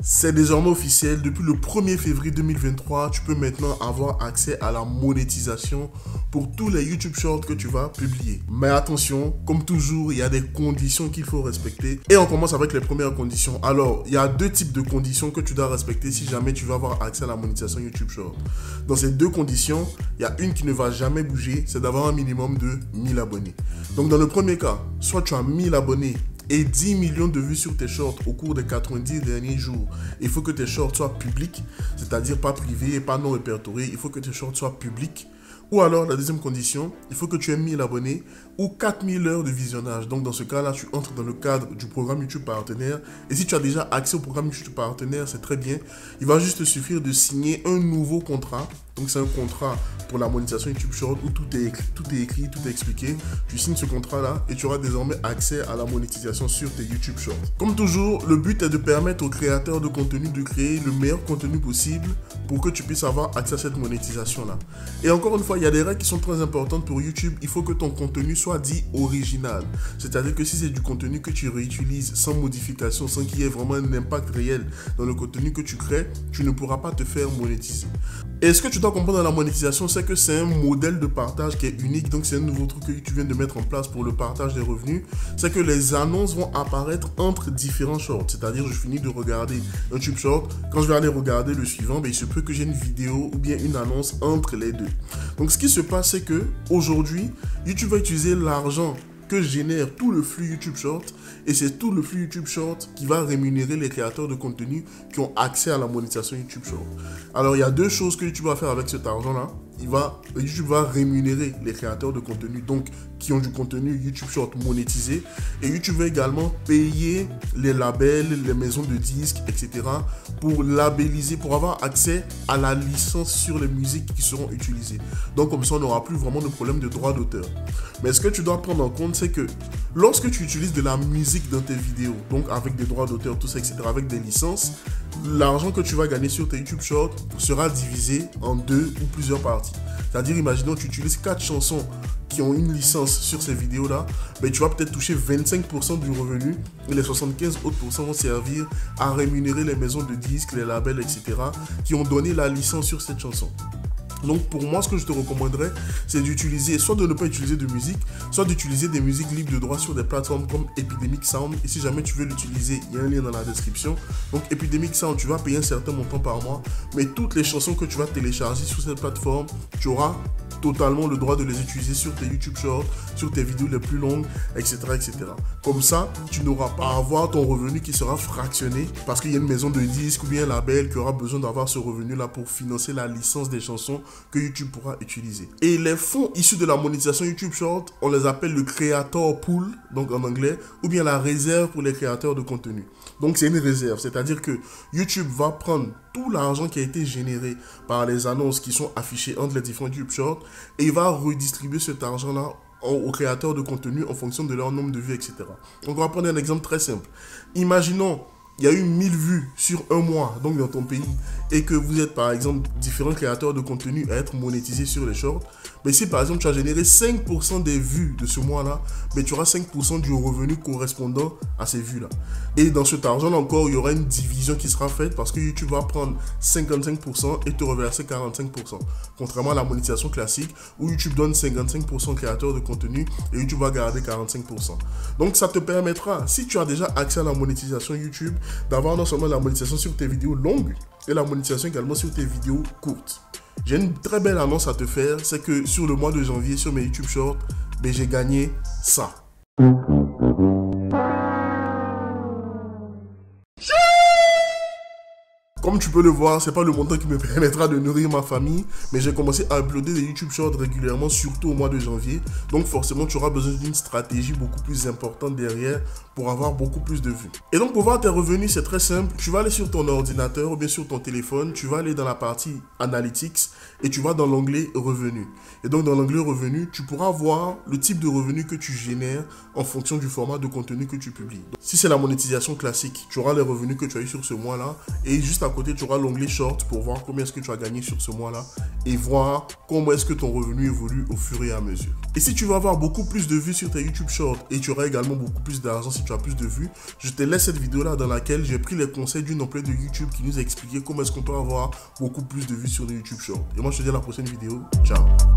C'est désormais officiel, depuis le 1er février 2023, tu peux maintenant avoir accès à la monétisation pour tous les YouTube Shorts que tu vas publier. Mais attention, comme toujours, il y a des conditions qu'il faut respecter. Et on commence avec les premières conditions. Alors, il y a deux types de conditions que tu dois respecter si jamais tu veux avoir accès à la monétisation YouTube Shorts. Dans ces deux conditions, il y a une qui ne va jamais bouger, c'est d'avoir un minimum de 1000 abonnés. Donc dans le premier cas, soit tu as 1000 abonnés et 10 millions de vues sur tes shorts au cours des 90 derniers jours. Il faut que tes shorts soient publics, c'est-à-dire pas privés et pas non répertoriés. Il faut que tes shorts soient publics. Ou alors, la deuxième condition, il faut que tu aies 1000 abonnés ou 4000 heures de visionnage. Donc, dans ce cas-là, tu entres dans le cadre du programme YouTube Partenaire. Et si tu as déjà accès au programme YouTube Partenaire, c'est très bien. Il va juste te suffire de signer un nouveau contrat. Donc, c'est un contrat pour la monétisation YouTube Short où tout est écrit, tout est expliqué. Tu signes ce contrat-là et tu auras désormais accès à la monétisation sur tes YouTube Shorts. Comme toujours, le but est de permettre aux créateurs de contenu de créer le meilleur contenu possible pour que tu puisses avoir accès à cette monétisation-là. Et encore une fois, il y a des règles qui sont très importantes pour YouTube. Il faut que ton contenu soit dit original. C'est-à-dire que si c'est du contenu que tu réutilises sans modification, sans qu'il y ait vraiment un impact réel dans le contenu que tu crées, tu ne pourras pas te faire monétiser. Et ce que tu dois comprendre dans la monétisation, c'est que c'est un modèle de partage qui est unique. Donc, c'est un nouveau truc que tu viens de mettre en place pour le partage des revenus. C'est que les annonces vont apparaître entre différents shorts. C'est-à-dire, je finis de regarder un YouTube Short. Quand je vais aller regarder le suivant, il se peut que j'ai une vidéo ou bien une annonce entre les deux. Donc, ce qui se passe, c'est que aujourd'hui, YouTube va utiliser l'argent que génère tout le flux YouTube Short et c'est tout le flux YouTube Short qui va rémunérer les créateurs de contenu qui ont accès à la monétisation YouTube Short. Alors, il y a deux choses que YouTube va faire avec cet argent-là. YouTube va rémunérer les créateurs de contenu, donc qui ont du contenu YouTube Short monétisé. Et YouTube va également payer les labels, les maisons de disques, etc. pour labelliser, pour avoir accès à la licence sur les musiques qui seront utilisées. Donc comme ça, on n'aura plus vraiment de problème de droit d'auteur. Mais ce que tu dois prendre en compte, c'est que lorsque tu utilises de la musique dans tes vidéos, donc avec des droits d'auteur, tout ça, etc., avec des licences, l'argent que tu vas gagner sur tes YouTube Shorts sera divisé en deux ou plusieurs parties. C'est-à-dire, imaginons que tu utilises 4 chansons qui ont une licence sur ces vidéos-là, tu vas peut-être toucher 25% du revenu et les 75 autres pourcents vont servir à rémunérer les maisons de disques, les labels, etc. qui ont donné la licence sur cette chanson. Donc pour moi, ce que je te recommanderais, c'est d'utiliser, soit de ne pas utiliser de musique, soit d'utiliser des musiques libres de droit sur des plateformes comme Epidemic Sound. Et si jamais tu veux l'utiliser, il y a un lien dans la description. Donc Epidemic Sound, tu vas payer un certain montant par mois, mais toutes les chansons que tu vas télécharger sur cette plateforme, tu auras totalement le droit de les utiliser sur tes YouTube Shorts, sur tes vidéos les plus longues, etc., etc. Comme ça, tu n'auras pas à avoir ton revenu qui sera fractionné parce qu'il y a une maison de disques ou bien un label qui aura besoin d'avoir ce revenu-là pour financer la licence des chansons que YouTube pourra utiliser. Et les fonds issus de la monétisation YouTube Short, on les appelle le Creator Pool, donc en anglais, ou bien la réserve pour les créateurs de contenu. Donc c'est une réserve, c'est-à-dire que YouTube va prendre tout l'argent qui a été généré par les annonces qui sont affichées entre les différents YouTube Shorts et il va redistribuer cet argent-là aux créateurs de contenu en fonction de leur nombre de vues, etc. Donc on va prendre un exemple très simple. Imaginons il y a eu 1000 vues sur un mois donc dans ton pays et que vous êtes par exemple différents créateurs de contenu à être monétisés sur les shorts, mais si par exemple tu as généré 5% des vues de ce mois-là, tu auras 5% du revenu correspondant à ces vues-là. Et dans cet argent-là encore, il y aura une division qui sera faite parce que YouTube va prendre 55% et te reverser 45%. Contrairement à la monétisation classique où YouTube donne 55% aux créateurs de contenu et YouTube va garder 45%. Donc ça te permettra, si tu as déjà accès à la monétisation YouTube, d'avoir non seulement la monétisation sur tes vidéos longues et la monétisation également sur tes vidéos courtes. J'ai une très belle annonce à te faire, c'est que sur le mois de janvier sur mes YouTube Shorts, j'ai gagné ça. Comme tu peux le voir, c'est pas le montant qui me permettra de nourrir ma famille, mais j'ai commencé à uploader des YouTube Shorts régulièrement, surtout au mois de janvier. Donc forcément, tu auras besoin d'une stratégie beaucoup plus importante derrière pour avoir beaucoup plus de vues. Et donc pour voir tes revenus, c'est très simple. Tu vas aller sur ton ordinateur ou bien sur ton téléphone, tu vas aller dans la partie Analytics et tu vas dans l'onglet Revenus. Et donc dans l'onglet Revenus, tu pourras voir le type de revenus que tu génères en fonction du format de contenu que tu publies. Donc, si c'est la monétisation classique, tu auras les revenus que tu as eu sur ce mois-là et juste à côté, tu auras l'onglet Short pour voir combien est-ce que tu as gagné sur ce mois-là et voir comment est-ce que ton revenu évolue au fur et à mesure. Et si tu veux avoir beaucoup plus de vues sur tes YouTube Shorts et tu auras également beaucoup plus d'argent si tu as plus de vues, je te laisse cette vidéo-là dans laquelle j'ai pris les conseils d'une employée de YouTube qui nous a expliqué comment est-ce qu'on peut avoir beaucoup plus de vues sur nos YouTube Shorts. Et moi, je te dis à la prochaine vidéo. Ciao!